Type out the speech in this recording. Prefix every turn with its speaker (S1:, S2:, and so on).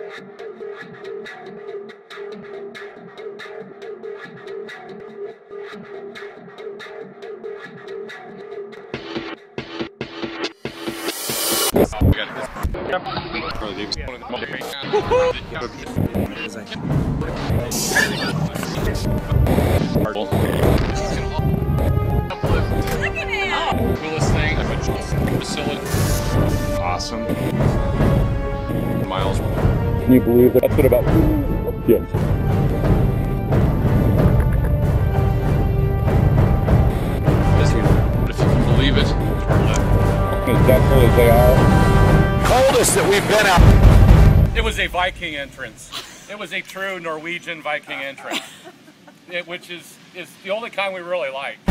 S1: Coolest thing, facility. Awesome. Miles.
S2: Can you believe that? That's been about 2 years.
S1: But if you can believe it,
S2: As definitely as they are.
S3: Coldest that we've been out.
S4: It was a Viking entrance. It was a true Norwegian Viking entrance, which is the only kind we really like.